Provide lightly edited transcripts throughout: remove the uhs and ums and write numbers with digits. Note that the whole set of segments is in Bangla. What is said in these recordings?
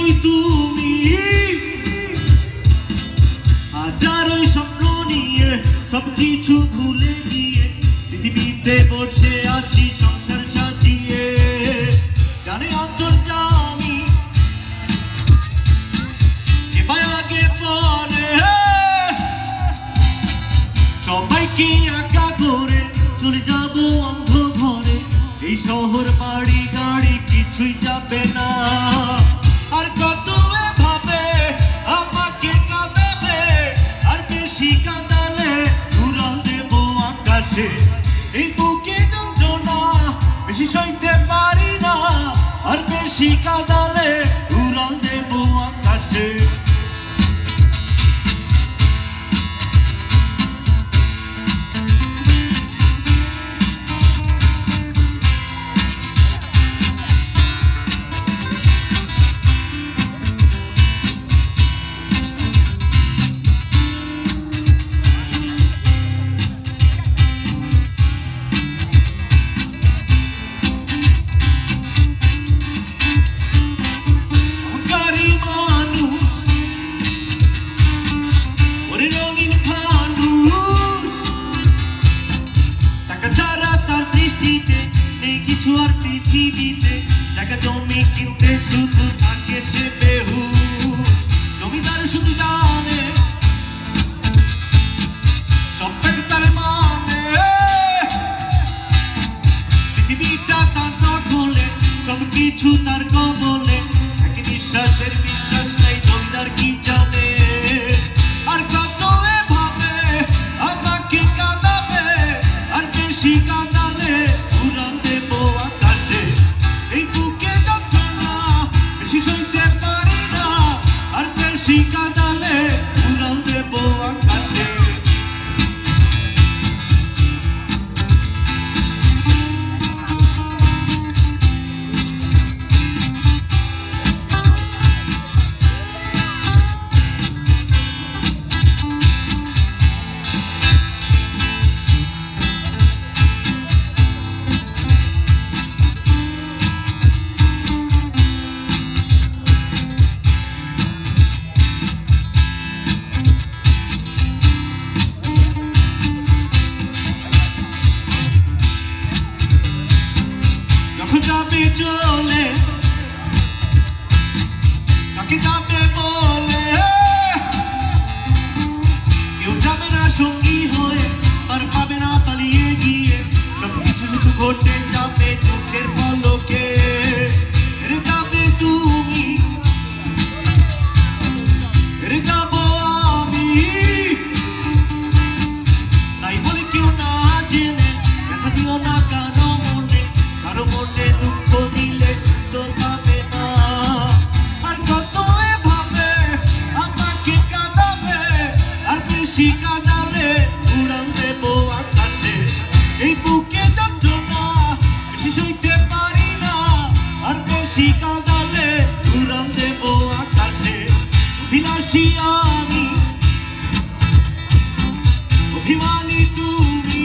তুমি হাজারো স্বপ্ন নিয়ে সবকিছু ভুলে গিয়ে পৃথিবীতে বসে আছি সংসার সাজিয়ে জানে অন্তর্যামী এবার আগে পরে সবাইকে একা করে চলে যাব অন্ধ ঘরে এই শহর বাড়ি গাড়ি কিছুই যাবে না আর কত ভাবে আমাকে কাঁদাবে আর বেশি কাঁদালে উড়াল দেব আকাশে এই বুকে যন্ত্রণা বেশি সইতে পারি না আর বেশি কাঁদালে উড়াল দেব আকাশে কিছু আর পৃথিবীতে জায়গা জমি কিনতে শুধু থাকে সে বেহুশ জমিদার শুধু জানে সব তার মানে পৃথিবীটা তার দখলে সব কিছু তার কবলে এক নিঃশ্বাসের বিশ্বাস নাই জমিদার কি জানে আর কত ভাবে আমাকে কাঁদাবে আর বেশি কাঁদালে উড়াল দেব আকাশে এই বুকে যন্ত্রণা বেশি সইতে পারি না আর বেশি কাঁদালে উড়াল দেব আকাশে যাবে চলে কাকে যাবে বলে কেউ যাবে না সঙ্গী হয়ে আর পাবে না পালিয়ে গিয়ে সবকিছু শুধু ঘটে যাবে চোখের পলকে যাবে তুমি যাব আমি তাই বলে কেউ না জেনে দেখা দিও না কারো মনে কারো মনে দুঃখ দিলে তোর পাবে না আর কত ভাবে আমাকে কাঁদাবে আর বেশি কাঁদালে উড়াল দেব আকাশে এই বুকে যন্ত্রণা বেশি সইতে পারি না আর বেশি কাঁদালে উড়াল দেব আকাশে অভিলাষী আমি অভিমানী তুমি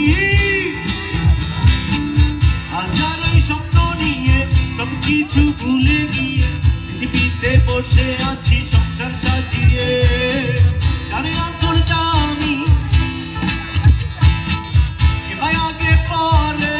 হাজারো স্বপ্ন নিয়ে সবকিছু ভুলে গিয়ে পৃথিবীতে বসে আছি সংসার সাজিয়ে জানে অন্তর্যামী এবার আগে পরে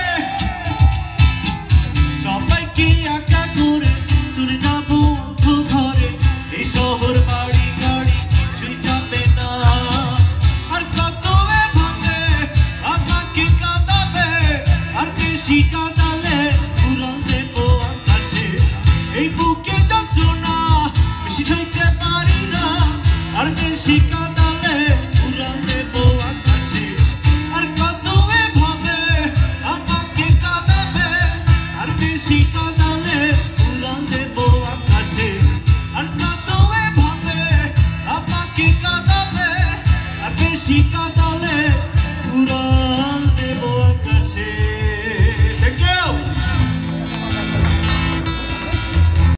সবাইকে একা করে চলে যাব অন্ধ ঘরে এই শহর বাড়ি গাড়ি কিছুই যাবে না আর কত ভাবে আমাকে কাঁদাবে আর বেশি কাঁদালে উড়াল দেব আকাশে এই বুকে যন্ত্রণা বেশি সইতে পারি না আর বেশি কাঁদালে উড়াল দেব আকাশে আর কত ভাবে আমাকে কাঁদাবে আর বেশি কাঁদালে উড়াল দেব আকাশে আর কত ভাবে আমাকে কাঁদাবে আর বেশি কাঁদালে উড়াল দেব আকাশে।